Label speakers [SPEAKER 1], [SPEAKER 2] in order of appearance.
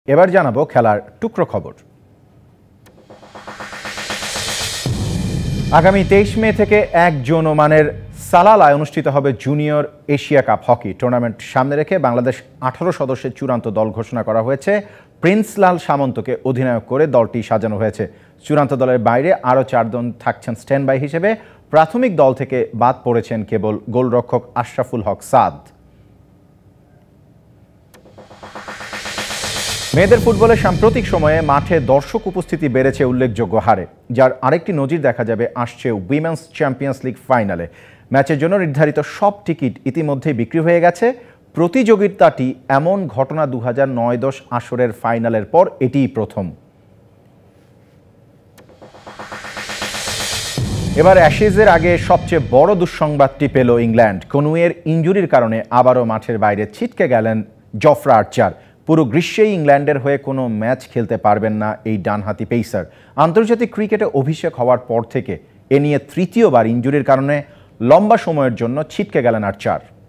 [SPEAKER 1] এবার জানাবো খেলার টুকরো খবর। আগামী 23 মে থেকে 1 জুন ওমানের সালালায় অনুষ্ঠিত হবে junior Asia cup hockey tournament সামনে রেখে বাংলাদেশ 18 সদস্যের চূড়ান্ত দল ঘোষণা করা হয়েছে। প্রিন্স লাল সামন্তকে অধিনায়ক করে দলটি সাজানো হয়েছে। চূড়ান্ত দলের বাইরে আরও 4 জন থাকছেন স্ট্যান্ড বাই হিসেবে। প্রাথমিক দল থেকে বাদ পড়েছেন কেবল গোলরক্ষক আশরাফুল হক সাদ। মেয়েদের ফুটবলে সাম্প্রতিক সময়ে মাঠে দর্শক উপস্থিতি বেড়েছে উল্লেখযোগ্য হারে, যার আরেকটি নজির দেখা যাবে আসছে উইমেন্স চ্যাম্পিয়ন্স লিগ ফাইনালে। ম্যাচের জন্য নির্ধারিত সব টিকিট ইতিমধ্যেই বিক্রি হয়ে গেছে। প্রতিযোগিতাটি এমন ঘটনা 2009-10 আসরের ফাইনালের পর এটিই প্রথম। এবার অ্যাশেজের আগে সবচেয়ে বড় দুঃসংবাদটি পেল ইংল্যান্ড। কনুয়ের ইনজুরির কারণে আবারও মাঠের বাইরে ছিটকে গেলেন জফরা আর্চার। পুরো গ্রীষ্মেই ইংল্যান্ডের হয়ে কোনো ম্যাচ খেলতে পারবেন না এই ডানহাতি পেসার। আন্তর্জাতিক ক্রিকেটে অভিষেক হওয়ার পর থেকে এ নিয়ে তৃতীয়বার ইনজুরির কারণে লম্বা সময়ের জন্য ছিটকে গেলেন আর্চার।